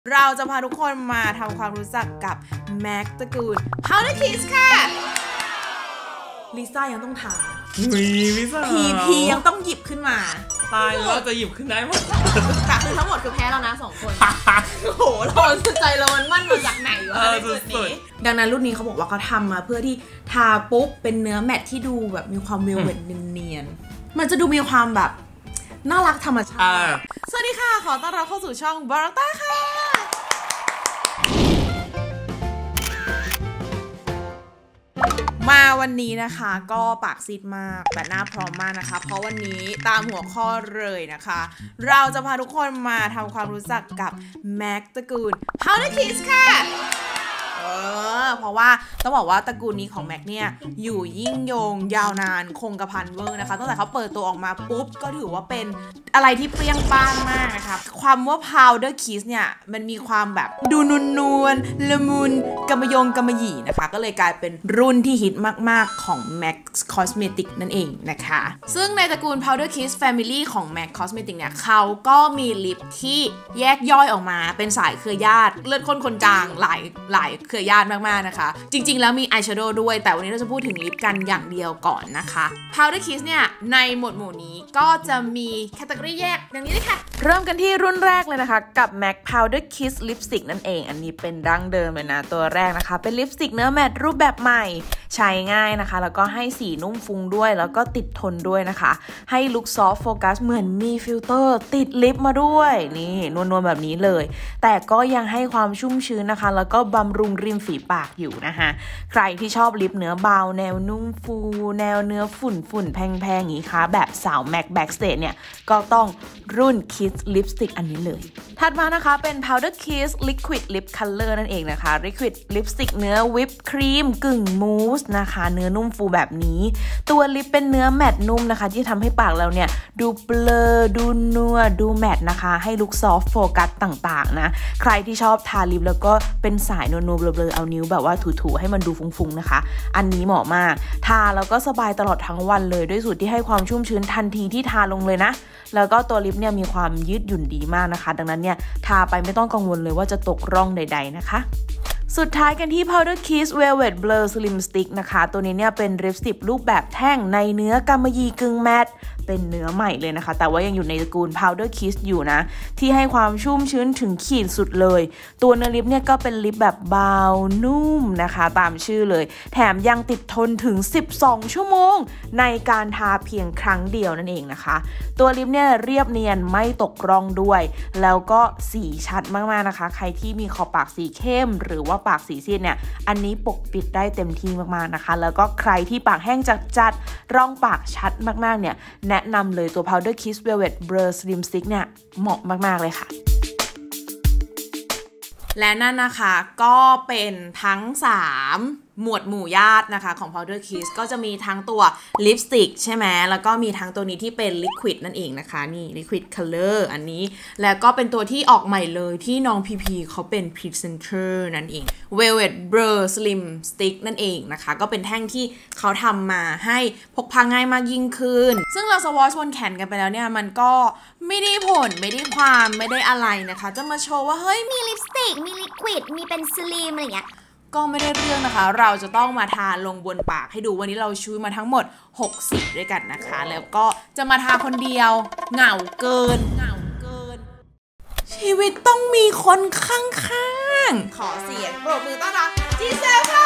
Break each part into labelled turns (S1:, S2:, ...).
S1: เราจะพาทุกคนมาทำความรู้จักกับแม็กตระกูล Powder Kiss ค่ะลิซ่ายังต้องถาม
S2: ลิซ่า
S1: พียังต้องหยิบขึ้นมา
S2: ตายแล้วจะหยิบขึ้นได้หมด
S1: แต่คือทั้งหมดคือแพ้แล้วนะ2 คนโอ้โหเราใจเรามันมั่นมาจากไหนวะในจุดนี้ดังนั้นรุ่นนี้เขาบอกว่าเขาทำมาเพื่อที่ทาปุ๊บเป็นเนื้อแมตที่ดูแบบมีความเวลเวทเนียนๆมันจะดูมีความแบบน่ารักธรรมชาติสวัสดีค่ะขอต้อนรับเข้าสู่ช่องบาราต้าค่ะมาวันนี้นะคะก็ปากซีดมากแต่หน้าพร้อมมากนะคะเพราะวันนี้ตามหัวข้อเลยนะคะเราจะพาทุกคนมาทำความรู้จักกับแม็กตระกูล Powder Kiss ค่ะเพราะว่าต้องบอกว่าตระกูลนี้ของแม็กเนี่ยอยู่ยิ่งยงยาวนานคงกระพันเวอร์นะคะตั้งแต่เขาเปิดตัวออกมาปุ๊บก็ถือว่าเป็นอะไรที่เปรี้ยงป้างมากนะคะความว่า Powder Kiss เนี่ยมันมีความแบบดูนวลละมุนกำมะยงกำมะหยี่นะคะก็เลยกลายเป็นรุ่นที่ฮิตมากๆของ MAC Cosmetics นั่นเองนะคะซึ่งในตระกูล Powder Kiss Family ของ MAC Cosmetics เนี่ยเขาก็มีลิปที่แยกย่อยออกมาเป็นสายเครือญาติเลือดข้นคนจางหลายเครือญาติมากๆนะคะจริงๆแล้วมีอายแชโดว์ด้วยแต่วันนี้เราจะพูดถึงลิปกันอย่างเดียวก่อนนะคะ Powder Kiss เนี่ยในหมวดหมู่นี้ก็จะมีแคตตากรีแยกอย่างนี้เลยค่ะเริ่มกันที่รุ่นแรกเลยนะคะกับ MAC Powder Kiss Lipstick นั่นเองอันนี้เป็นดั้งเดิมเลยนะตัวแรกนะคะเป็นลิปสติกเนื้อแมตต์รูปแบบใหม่ใช้ง่ายนะคะแล้วก็ให้สีนุ่มฟุ้งด้วยแล้วก็ติดทนด้วยนะคะให้ลุคซอฟต์โฟกัสเหมือนมีฟิลเตอร์ติดลิปมาด้วยนี่นวลๆแบบนี้เลยแต่ก็ยังให้ความชุ่มชื้นนะคะแล้วก็บำรุงริมฝีปากอยู่นะคะใครที่ชอบลิปเนื้อเบาแนวนุ่มฟูแนวเนื้อฝุ่นแพงๆอย่างนี้ค่ะแบบสาว MAC Backstage เนี่ยก็ต้องรุ่น Kiss Lipstick อันนี้เลยถัดมานะคะเป็น Powder Kiss Liquid Lip Color นั่นเองนะคะ Liquid Lipstick เนื้อวิปครีมกึ่งมูสนะคะเนื้อนุ่มฟูแบบนี้ตัวลิปเป็นเนื้อแมตต์นุ่มนะคะที่ทำให้ปากเราเนี่ยดูเบลอดูนัวดูแมตต์นะคะให้ลุคซอฟต์โฟกัสต่างๆนะใครที่ชอบทาลิปแล้วก็เป็นสายนัวๆเบลอๆเอานิ้วแบบว่าถูๆให้มันดูฟุ้งๆนะคะอันนี้เหมาะมากทาแล้วก็สบายตลอดทั้งวันเลยด้วยสูตรที่ให้ความชุ่มชื้นทันทีที่ทาลงเลยนะแล้วก็ตัวลิปเนี่ยมีความยืดหยุ่นดีมากนะคะดังนั้นเนี่ยทาไปไม่ต้องกังวลเลยว่าจะตกร่องใดๆนะคะสุดท้ายกันที่ Powder Kiss Velvet Blur Slim Stick นะคะตัวนี้เนี่ยเป็นลิปสติกรูปแบบแท่งในเนื้อกำมะหยี่กึ่งแมตต์เป็นเนื้อใหม่เลยนะคะแต่ว่ายังอยู่ในตระกูล Powder Kiss อยู่นะที่ให้ความชุ่มชื้นถึงขีดสุดเลยตัวเนื้อลิปเนี่ยก็เป็นลิปแบบเบานุ่มนะคะตามชื่อเลยแถมยังติดทนถึง12 ชั่วโมงในการทาเพียงครั้งเดียวนั่นเองนะคะตัวลิปเนี่ยเรียบเนียนไม่ตกร่องด้วยแล้วก็สีชัดมากๆนะคะใครที่มีขอบปากสีเข้มหรือว่าปากสีซีดเนี่ยอันนี้ปกปิดได้เต็มที่มากๆนะคะแล้วก็ใครที่ปากแห้งจัดร่องปากชัดมากๆเนี่ยแนะนำเลยตัว Powder Kiss Velvet Blur Slim Stick เนี่ยเหมาะมากๆเลยค่ะและนั่นนะคะก็เป็นทั้ง3หมวดหมู่ญาตินะคะของ Powder Kiss ก็จะมีทั้งตัวลิปสติกใช่ไหมแล้วก็มีทั้งตัวนี้ที่เป็น Liquid นั่นเองนะคะนี่ Liquid Color อันนี้แล้วก็เป็นตัวที่ออกใหม่เลยที่น้องพีเขาเป็น Presenter นั่นเอง Velvet Blur Slim Stick นั่นเองนะคะก็เป็นแท่งที่เขาทำมาให้พกพาง่ายมากยิ่งขึ้นซึ่งเราสวอชบนแขนกันไปแล้วเนี่ยมันก็ไม่ได้ผลไม่ได้ความไม่ได้อะไรนะคะจะมาโชว์ว่าเฮ้ย
S3: มีลิปสติกมีลิควิดมีเป็นสลิมอะไรอย่างเงี้ย
S1: ก็ไม่ได้เรื่องนะคะเราจะต้องมาทาลงบนปากให้ดูวันนี้เราชูมาทั้งหมด60ด้วยกันนะคะแล้วก็จะมาทาคนเดียวเหงาเกินชีวิตต้องมีคนข้างๆขอเสียงปรบมือต้อนรับจีเซลค่ะ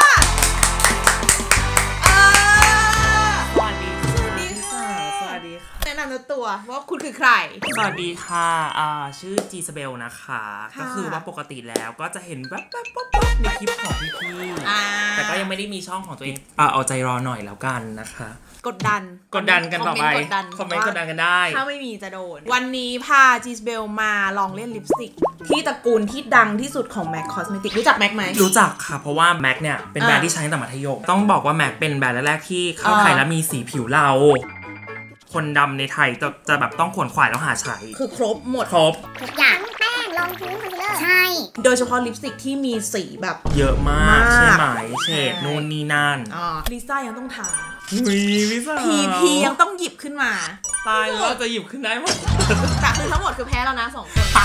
S1: แนะนำตัวว่าคุณคือใคร
S2: สวัสดีค่ะชื่อจีสเบลนะคะก็คือว่าปกติแล้วก็จะเห็นแบบในคลิปของพี่แต่ก็ยังไม่ได้มีช่องของตัวเองเอาใจรอหน่อยแล้วกันนะคะ
S1: กดดัน
S2: กันต่อไปคอมเมนต์กดดันกันได้
S1: ถ้าไม่มีจะโดนวันนี้พาจีสเบลมาลองเล่นลิปสติกที่ตระกูลที่ดังที่สุดของ MAC Cosmetics รู้จัก MAC ไหม
S2: รู้จักค่ะเพราะว่า MAC เนี่ยเป็นแบรนด์ที่ใช้ตั้งแต่มัธยมต้องบอกว่า MAC เป็นแบรนด์แรกๆที่เข้าไทยแล้วมีสีผิวเราคนดำในไทยจะแบบต้องขวนขวายแล้วหาใช้
S1: คือครบหมด
S3: ทุกอย่างแป้งรองพื้นคอนซีลเลอร์ใช่
S1: โดยเฉพาะลิปสติกที่มีสีแบบ
S2: เยอะมากใช่ไหมเฉดนู่นนี่นั่น
S1: ลิซ่ายังต้องถาม
S2: ลิซ่า
S1: พียังต้องหยิบขึ้นมา
S2: ตายแล้วจะหยิบขึ้นได้หมด
S1: แต่คือทั้งหมดคือแพ้แล้วนะ2 คน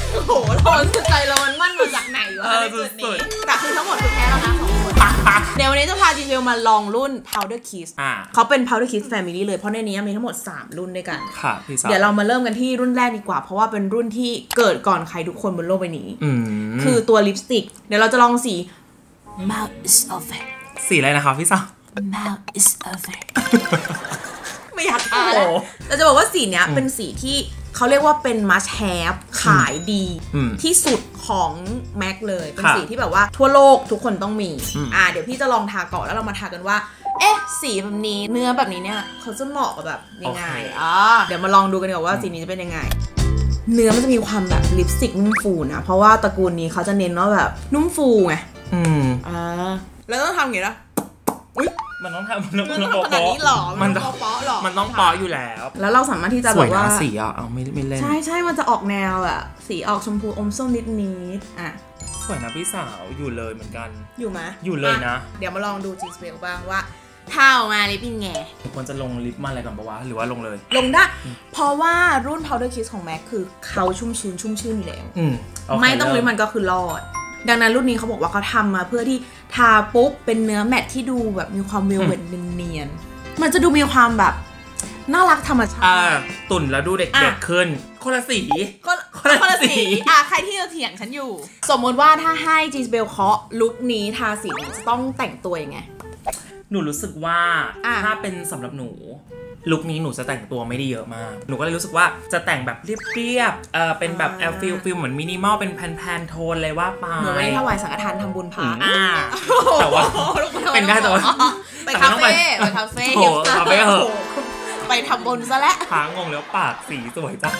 S1: โอ้โหเราใจเรามันมั่นมาจากไหนวะในจุดนี้แต่คือทั้งหมดคือแพ้แล้วนะ2 คนเดี๋ยววันนี้จะพาจีเวลมาลองรุ่น Powder Kiss เขาเป็น Powder Kiss Family เลยเพราะในนี้มีทั้งหมด3รุ่นด้วยกัน
S2: ค่ะพี่สาว
S1: เดี๋ยวเรามาเริ่มกันที่รุ่นแรกดีกว่าเพราะว่าเป็นรุ่นที่เกิดก่อนใครทุกคนบนโลกใบนี้คือตัวลิปสติกเดี๋ยวเราจะลองสี Mouth is over
S2: สีอะไรนะคะพี่สาว
S1: Mouth is over ไม่อยากทาแล้วเราจะบอกว่าสีเนี้ยเป็นสีที่เขาเรียกว่าเป็น must have ขายดีที่สุดของ MAC เลยเป็นสีที่แบบว่าทั่วโลกทุกคนต้องมีเดี๋ยวพี่จะลองทาก่อนแล้วเรามาทากันว่าเอ๊ะสีแบบนี้เนื้อแบบนี้เนี่ยเขาจะเหมาะกับแบบยังไงเดี๋ยวมาลองดูกันดีกว่าว่าสีนี้จะเป็นยังไงเนื้อมันจะมีความแบบลิปสติกนุ่มฟูนะเพราะว่าตระกูลนี้เขาจะเน้นว่าแบบนุ่มฟูไงแล้วต้องทำไงล่ะ
S2: มันต้องทำมันต้อง
S1: ขนาดนี้หรอ
S2: มันต้องเปาะหรอมันต้องเปาะอยู่แล้ว
S1: แล้วเราสามารถที่จะแบบว่า
S2: สีเอาไม่เล่น
S1: ใช่มันจะออกแนวอะสีออกชมพูอมส้มนิด
S2: สวยนะพี่สาวอยู่เลยเหมือนกัน
S1: อยู่ไหม
S2: อยู่เลยนะ
S1: เดี๋ยวมาลองดูจีสเปลบ้างว่าทาออกมาลิปเป็นไง
S2: ควรจะลงลิปมาอะไรก่อนปะวะหรือว่าลงเลย
S1: ลงได้เพราะว่ารุ่น Powder Kiss ของ MAC คือเขาชุ่มชื้นอยู่แล้วไม่ต้องลิปมันก็คือรอดดังนั้นรุ่นนี้เขาบอกว่าเขาทำมาเพื่อที่ทาปุ๊บเป็นเนื้อแมตต์ที่ดูแบบมีความเวลเวทเนียนๆมันจะดูมีความแบบน่ารักธรรมชาติ
S2: ตุ่นแล้วดูเด็กๆขึ้นคนละสี
S1: คนละสีใครที่จะเถียงฉันอยู่สมมติว่าถ้าให้จีสเบลเคาะลุคนี้ทาสีจะต้องแต่งตัวยังไง
S2: หนูรู้สึกว่าถ้าเป็นสำหรับหนูลุคนี้หนูจะแต่งตัวไม่ได้เยอะมากหนูก็เลยรู้สึกว่าจะแต่งแบบเรียบๆเป็นแบบฟิลเหมือนมินิมอลเป็นแพนโทนเลยว่าไป
S1: เหมือนไม่ได้ถวายสังฆทานทำบุญพระ
S2: แต่ว่าเป็นได้แต่ว่า
S1: ไปคาเฟ่เหรอไปทำบุญซะแล้ว
S2: หางงแล้วปากสีสวยจัง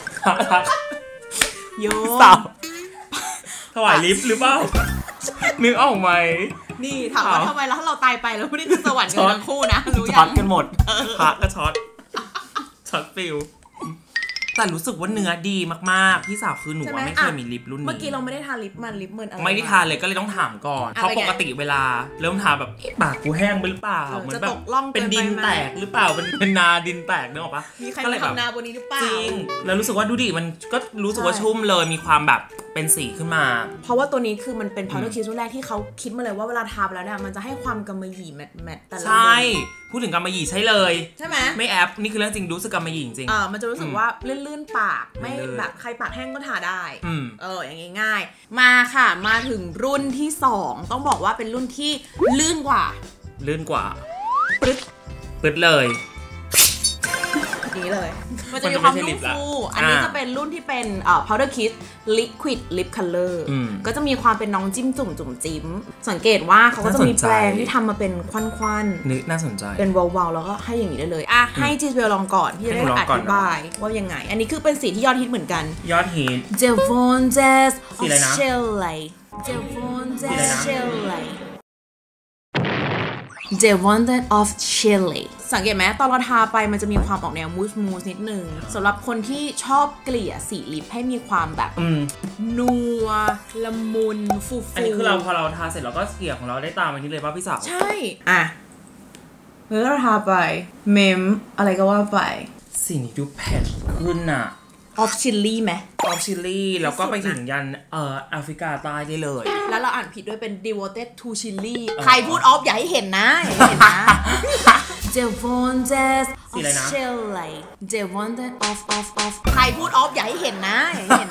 S1: โย
S2: สาวถวายลิฟต์หรือเปล่านึกออกไหม
S1: นี่ถามว่าทำไมแล้วถ้าเราตายไปแล้วไม่ได้ขึ้นสวรรค์กันทั้งคู่นะรู้ยัง
S2: ช็อตกันหมดพระก็ช็อตฟิลแต่รู้สึกว่าเนื้อดีมากๆพี่สาวคือหนูไม่เคยมีลิปรุ่นนี้
S1: เมื่อกี้เราไม่ได้ทาลิปมันลิปมันอะไร
S2: ไม่ได้ทาเลยก็เลยต้องถามก่อนเพราะปกติเวลาเริ่มทาแบบปากกูแห้งไปหรือเปล่าเหมือนแบบเป็นดินแตกหรือเปล่าเป็นนาดินแตกนึกออกปะ
S1: มีใครมาทำนาบนนี้หรือเปล่า
S2: จริงแล้วรู้สึกว่าดูดิมันก็รู้สึกว่าชุ่มเลยมีความแบบเป็นสีขึ้นมา
S1: เพราะว่าตัวนี้คือมันเป็น Powder Kiss รุ่นแรกที่เขาคิดมาเลยว่าเวลาทาไปแล้วเนี่ยมันจะให้ความกำมะหยี่แมทแต่ละ
S2: ใช่พูดถึงกำมะหยี่ใช่เลย
S1: ใช่ไหม
S2: ไม่แอปนี่คือเรื่องจริงรู้สึกกำมะหยี่จริง
S1: มันจะรู้สึกว่าลื่นปากไม่แบบใครปากแห้งก็ทาได้อย่างง่ายๆมาค่ะมาถึงรุ่นที่2ต้องบอกว่าเป็นรุ่นที่ลื่นกว่า
S2: ปึ๊ดเลย
S1: นี้เลยมันจะมีความนุ่มฟูอันนี้จะเป็นรุ่นที่เป็นPowder Kiss Liquid Lip Color ก็จะมีความเป็นน้องจิ้มจุ่มจิ้มสังเกตว่าเขาก็จะมีแปรงที่ทำมาเป็นควัน
S2: ๆนึกน่าสนใจ
S1: เป็นวาวๆแล้วก็ให้อย่างนี้ได้เลยให้จีสเบลลองก่อนพี่จะได้อธิบายว่ายังไงอันนี้คือเป็นสีที่ยอดฮิตเหมือนกัน
S2: ยอดฮิต
S1: Devontes Shelley Devontes Shelley Devontes of Chile สังเกตไหมตอนเราทาไปมันจะมีความออกแนวมูสนิดนึงสำหรับคนที่ชอบเกลี่ยสีลิปให้มีความแบบนัวละมุนฟูๆ
S2: อันนี้คือพอเราทาเสร็จเราก็เกลี่ยของเราได้ตามอันนี้เลยป่ะพี่สาว
S1: ใช่แล้วเราทาไปเมมอะไรก็ว่าไป
S2: สีนี้ดูแพชขึ้นอะ
S1: ออฟชิลลี่ไหม
S2: ออฟชิลลี่แล้วก็ไปถึงยันแอฟริกาใต้ได้เลย
S1: แล้วเราอ่านผิดด้วยเป็น devoted to Chile ใครพูดออฟอย่าให้เห็นนะDevontes of Chile Devontes of ใครพูดออฟอย่าให้เห็นนะ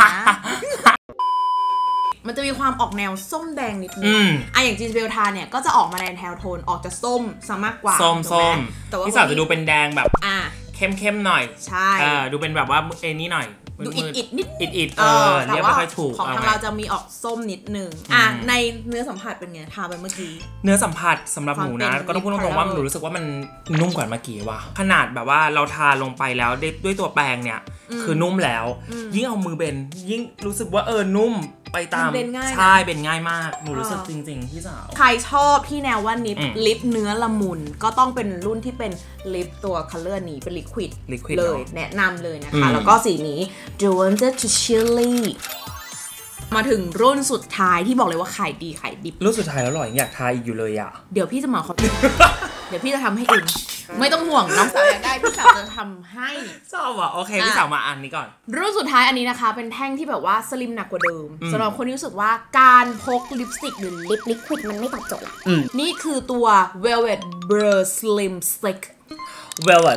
S1: มันจะมีความออกแนวส้มแดงนิดนึงอย่างจีนเบลทาเนี่ยก็จะออกมาในแนวโทนออกจะส้มซะมากกว่า
S2: ส้มพี่สาวจะดูเป็นแดงแบบเข้มหน่อย
S1: ใช่
S2: ดูเป็นแบบว่านี้หน่อย
S1: ดูอิดนิด
S2: เรียกไม่ค่อยถูก
S1: ของทางเราจะมีออกส้มนิดนึงในเนื้อสัมผัสเป็นไงทาไปเมื่อกี้
S2: เนื้อสัมผัสสำหรับหนูนะก็ต้องพูดตรงๆว่าหนูรู้สึกว่ามันนุ่มกว่าเมื่อกี้ว่ะขนาดแบบว่าเราทาลงไปแล้วด้วยตัวแปรงเนี่ยคือนุ่มแล้วยิ่งเอามือเบนยิ่งรู้สึกว่านุ่มไปตามใช่เป็นง่ายมากหนูรู้สึกจริงๆพี่สาว
S1: ใครชอบที่แนวว่าลิปเนื้อละมุนก็ต้องเป็นรุ่นที่เป็นลิปตัวคัลเลอร์นี้เป็นลิควิดเลยแนะนำเลยนะคะแล้วก็สีนี้ Devontes to Chile มาถึงรุ่นสุดท้ายที่บอกเลยว่าขายดีขายดิบ
S2: รุ่นสุดท้ายแล้วหรออยากทาอีกอยู่เลยอ่ะ
S1: เดี๋ยวพี่จะมาขอเดี๋ยวพี่จะทำให้เองไม่ต้องห่วงน้องสาวอยากได้พี่สาวจะทำให้
S2: ชอบอ่ะโอเคพี่สาวมาอันนี้ก่อน
S1: รุ่นสุดท้ายอันนี้นะคะเป็นแท่งที่แบบว่าสลิมหนักกว่าเดิมสำหรับคนที่รู้สึกว่าการพกลิปสติกหรือลิปลิควิดมันไม่ตอบโจทย์นี่คือตัว Velvet Blur Slim Stick
S2: Velvet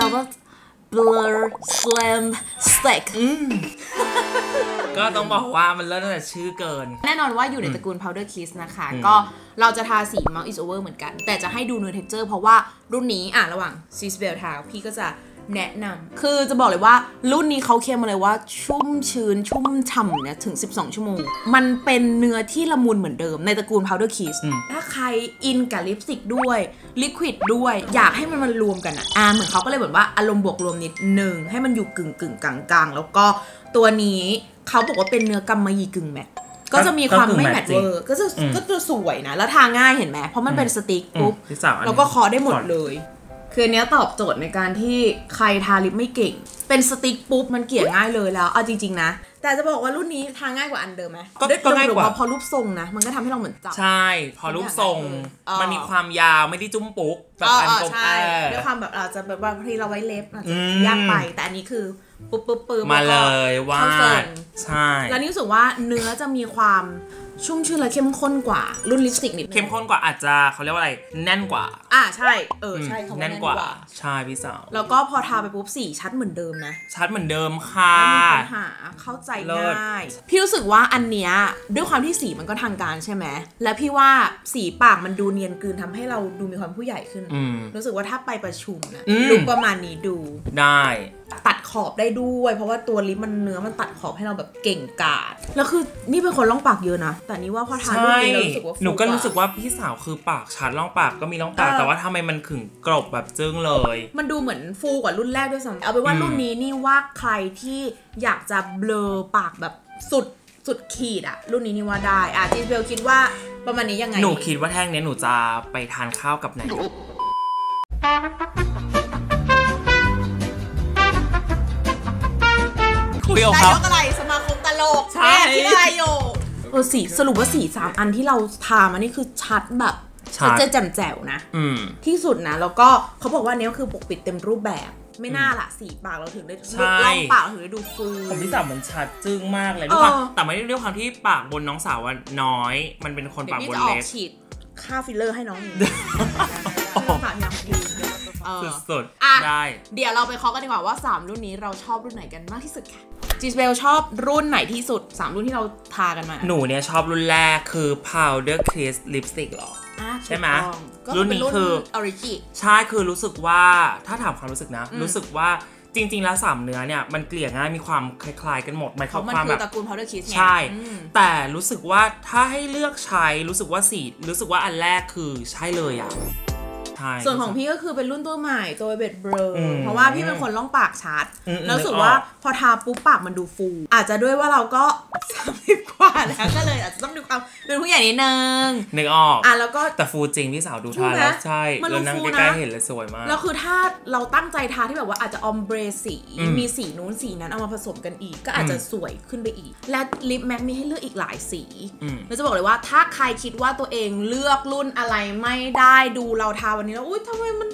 S1: Blur Slim Stick
S2: ก็ต้องบอกว่ามันเริ่มตั้งแต่ชื่อเกิน
S1: แน่นอนว่าอยู่ในตระกูล Powder Kiss นะคะก็เราจะทาสี Mouth is Over เหมือนกันแต่จะให้ดูเนื้อ texture เพราะว่ารุ่นนี้ระหว่าง Cisbel ทาพี่ก็จะแนะนำคือจะบอกเลยว่ารุ่นนี้เขาเคลมมาเลยว่าชุ่มชื้นชุ่มฉ่ำเนี่ยถึง12ชั่วโมงมันเป็นเนื้อที่ละมุนเหมือนเดิมในตระกูล Powder Kiss ถ้าใครอินกับลิปสติกด้วยลิควิดด้วยอยากให้มันรวมกันเหมือนเขาก็เลยแบบว่าอารมณ์บวกรวมนิดนึงให้มันอยู่กึ่งกลางๆแล้วก็ตัวนี้เขาบอกว่าเป็นเนื้อกำมะหยี่กึ่งแมทก็จะมีความไม่แมทเวอร์ก็จะสวยนะแล้วทาง่ายเห็นไหมเพราะมันเป็นสติ๊กปุ๊บแล้วก็เคาะได้หมดเลยคืออันนี้ตอบโจทย์ในการที่ใครทาลิปไม่เก่งเป็นสติ๊กปุ๊บมันเกลี่ยง่ายเลยแล้วเอาจริงๆนะแต่จะบอกว่ารุ่นนี้ทาง่ายกว่าอันเดิมไหม
S2: ก็ง่ายกว่า
S1: พอรูปทรงนะมันก็ทำให้เราเหมือนจับ
S2: ใช่พอรูปทรงมันมีความยาวไม่ได้จุ้มปุ๊กแบบอันกลม
S1: ด้วยความแบบอาจจะแบบบางทีเราไว้เล็บอาจจะยากไปแต่อันนี้คือปุ๊บ
S2: มาเลยวาดใช่
S1: แล้วนี่รู้สึกว่าเนื้อจะมีความชุ่มชื้นและเข้มข้นกว่ารุ่นลิปสติกนิดนึง
S2: เข้มข้นกว่าอาจจะเขาเรียกว่าอะไรแน่นกว่า
S1: ใช่ใช่คำว่าแน่นกว่า
S2: ใช่พี่สาว
S1: แล้วก็พอทาไปปุ๊บสีชัดเหมือนเดิมนะ
S2: ชัดเหมือนเดิมค่ะ
S1: ไม่มีปัญหาเข้าใจง่ายพี่รู้สึกว่าอันเนี้ยด้วยความที่สีมันก็ทางการใช่ไหมและพี่ว่าสีปากมันดูเนียนกลืนทำให้เราดูมีความผู้ใหญ่ขึ้นรู้สึกว่าถ้าไปประชุมนะลุคประมาณนี้ดู
S2: ได้
S1: ตัดขอบได้ด้วยเพราะว่าตัวลิปมันเนื้อมันตัดขอบให้เราแบบเก่งกาจแล้วคือนี่เป็นคนร่องปากเยอะนะแต่นี่ว่าพอทารุ่นนี้เรารู้สึกว่า
S2: หนูก็รู้สึกว่าพี่สาวคือปากชัดร่องปากก็มีร่องปากแต่ว่าทำไมมันขึงกรบแบบจึ้งเลย
S1: มันดูเหมือนฟูกว่ารุ่นแรกด้วยซ้ำเอาเป็นว่ารุ่นนี้นี่ว่าใครที่อยากจะเบลอปากแบบสุดขีดรุ่นนี้นี่ว่าได้จิสเบลคิดว่าประมาณนี้ยังไง
S2: หนูคิดว่าแท่งนี้หนูจะไปทานข้าวกับไหน
S1: นายกอะไรสมาคมตลกใช่ที่นายกสีสรุปว่าสี3อันที่เราทามานี่คือชัดแบบจะแจ่มแจ๋วนะที่สุดนะแล้วก็เขาบอกว่านี้คือปกปิดเต็มรูปแบบไม่น่าละสีปากเราถึงได้ล่องปากถึงได้ดูฟู
S2: ผมพี่สาวมันชัดจึ้งมากเลยด้วยความแต่ไม่ได้ด้วยความที่ปากบนน้องสาวน้อยมันเป็นคนปากบนเล็ก
S1: ฉีดค่าฟิลเลอร์ให้น้องปากยังดี
S2: สุดๆได้
S1: เดี๋ยวเราไปเคาะกันดีกว่าว่า3รุ่นนี้เราชอบรุ่นไหนกันมากที่สุดค่ะจิสเบลชอบรุ่นไหนที่สุด3รุ่นที่เราทากันมา
S2: หนูเนี่ยชอบรุ่นแรกคือ Powder Kiss Lipstick หรอใช่ไหมรุ่นนี้คือ
S1: Origi
S2: ใช่คือรู้สึกว่าถ้าถามความรู้สึกนะรู้สึกว่าจริงๆแล้ว3เนื้อเนี่ยมันเกลี่ยง่ายมีความคล้ายๆกันหมดหมายความ
S1: ว่า
S2: แบบ
S1: ตระกูล Powder Kiss
S2: ใช่แต่รู้สึกว่าถ้าให้เลือกใช้รู้สึกว่ารู้สึกว่าอันแรกคือใช่เลย
S1: ส่วนของพี่ก็คือเป็นรุ่นตัวใหม่ตัวเบดเบลอเพราะว่าพี่เป็นคนร่องปากชัดแล้วรู้สึกว่าพอทาปุ๊บปากมันดูฟูอาจจะด้วยว่าเราก็30 กว่าแล้วก็เลยอาจจะต้องดูความเป็นผู้ใหญ่นิดนึง
S2: นึกออก
S1: แล้วก็
S2: แต่ฟูจริงพี่สาวดูทาแล้วใช่แล้วนั่งใกล้ๆเห็นเลยสวยมาก
S1: แล้วคือถ้าเราตั้งใจทาที่แบบว่าอาจจะออมเบรสีมีสีนู้นสีนั้นเอามาผสมกันอีกก็อาจจะสวยขึ้นไปอีกและลิปแม็กมีให้เลือกอีกหลายสีแล้วจะบอกเลยว่าถ้าใครคิดว่าตัวเองเลือกรุ่นอะไรไม่ได้ดูเราทาวันนี้แล้วทำไมมัน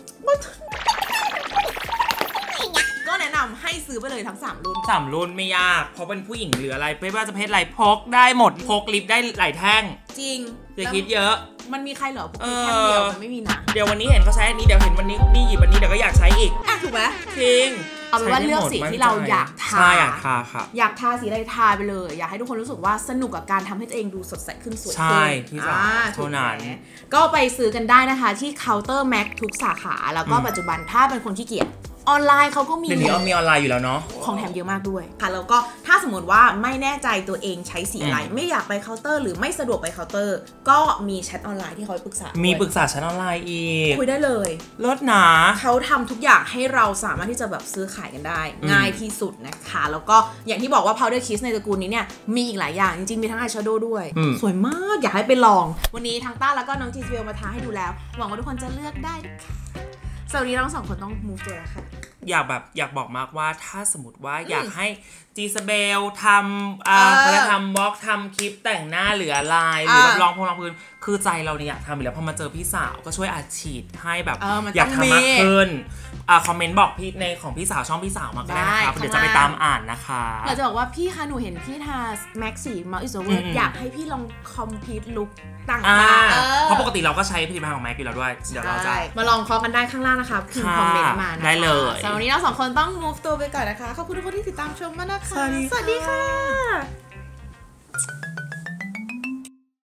S1: ก็แนะนำให้ซื้อไปเลยทั้ง3
S2: รุ่นไม่ยากเพราะเป็นผู้หญิงหรืออะไรไม่ว่าจะเพศอะไรพกได้หมดพกลิปได้หลายแท่ง
S1: จริง
S2: อย่าคิดเยอะ
S1: มันมีใครเหรอพกลิปแท่งเดียวมันไม่มีนะ
S2: เดี๋ยววันนี้เห็นเขาใช้อันนี้เดี๋ยวเห็นวันนี้นี่หยิบอันนี้เดี๋ยวก็อยากใช้อีก
S1: ถูกไหม
S2: จริง
S1: เอาเป็นว่าเลือกสีที่เราอยากทา
S2: อยากทาค่ะ
S1: อยากทาสีอะไรทาไปเลยอยากให้ทุกคนรู้สึกว่าสนุกกับการทำให้ตัวเองดูสดใสขึ้นสวยขึ้น
S2: ใช่ที่จะเท่านั้น
S1: ก็ไปซื้อกันได้นะคะที่เคาน์เตอร์แม็กทุกสาขาแล้วก็ปัจจุบันถ้าเป็นคนขี้เกียจออนไลน์เขาก็มี
S2: เดี๋ยวนี้มีออนไลน์อยู่แล้วเนาะ
S1: ของแถมเยอะมากด้วยค่ะแล้วก็ถ้าสมมติว่าไม่แน่ใจตัวเองใช้สีอะไรไม่อยากไปเคาน์เตอร์หรือไม่สะดวกไปเคาน์เตอร์ก็มีแชทออนไลน์ที่เขาปรึกษา
S2: มีปรึกษาแชทออนไลน์อีก
S1: คุยได้เลย
S2: ลดหนา
S1: เขาทำทุกอย่างให้เราสามารถที่จะแบบซื้อขายกันได้ง่ายที่สุดนะคะแล้วก็อย่างที่บอกว่า Powder Kiss ในตระกูลนี้เนี่ยมีอีกหลายอย่างจริงๆมีทั้ง eyeshadow ด้วยสวยมากอยากให้ไปลองวันนี้ทั้งต้าแล้วก็น้องจิสเบลมาทาให้ดูแล้วหวังว่าทุกคนจะเลือกได้นะคะสวัสดีเรา2 คนต้อง move ตัวแล้วค่ะ
S2: อยากบอกมากว่าถ้าสมมติว่าอยากให้จีซาเบลทำเขาจะทำบล็อกทำคลิปแต่งหน้าหรืออะไรหรือแบบรองพื้นคือใจเราเนี่ยอยากทำอยู่แล้วพอมาเจอพี่สาวก็ช่วยอัดฉีดให้แบบอยากทำมากขึ้นคอมเมนต์บอกพี่ในของพี่สาวช่องพี่สาวมาก็ได้นะคะเดี๋ยวจะไปตามอ่านนะคะ
S1: เราจะบอกว่าพี่คะหนูเห็นพี่ทาแม็กซี่มาอิสเวิร์ดอยากให้พี่ลองคอมพิวต์ลุคต่างๆ
S2: เพราะปกติเราก็ใช้ผลิตภัณฑ์ของแม็กอยู่แล้วด้วยเดี๋ยวเราจะ
S1: มาลองเคาะกันได้ข้างล่างนะคะพิมพ์คอมเมนต์มา
S2: ได้เลย
S1: สำหรับวันนี้เรา2คนต้อง move ตัวไปก่อนนะคะขอบคุณทุกคนที่ติดตามชมมากนะคะสวัสดีค่ะ